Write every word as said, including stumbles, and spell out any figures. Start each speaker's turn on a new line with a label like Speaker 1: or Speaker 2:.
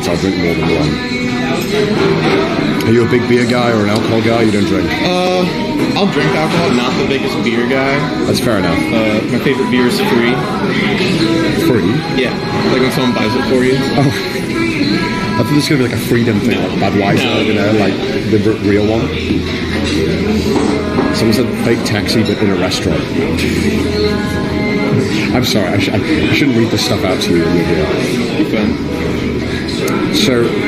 Speaker 1: nights I'll drink more than one. Are you a big beer guy or an alcohol guy? You don't drink?
Speaker 2: Uh, I'll drink alcohol, not the biggest beer guy.
Speaker 1: That's fair enough.
Speaker 2: Uh, my favorite beer is free.
Speaker 1: Free?
Speaker 2: Yeah, like when someone buys it for you.
Speaker 1: Oh. I thought this was going to be like a freedom thing, like Budweiser, no. You know, like the real one. Someone said fake taxi, but in a restaurant. I'm sorry, I, sh I shouldn't read this stuff out to you in the video.
Speaker 2: Fun.
Speaker 1: So,